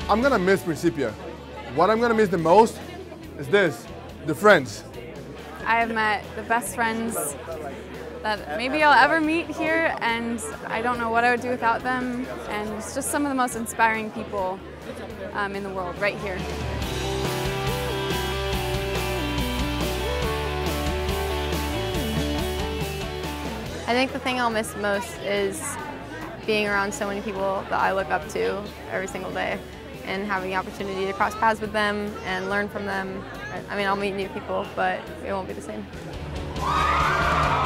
I'm gonna miss Principia. What I'm gonna miss the most is this, the friends. I have met the best friends that maybe I'll ever meet here, and I don't know what I would do without them, and it's just some of the most inspiring people in the world right here. I think the thing I'll miss most is being around so many people that I look up to every single day and having the opportunity to cross paths with them and learn from them. I mean, I'll meet new people, but it won't be the same.